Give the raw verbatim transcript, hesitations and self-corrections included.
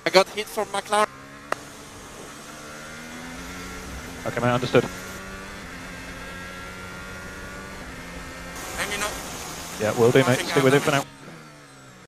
I got hit from McLaren. Okay, mate, understood. Let me know. Yeah, will do, mate. Nothing Stick with it out for now.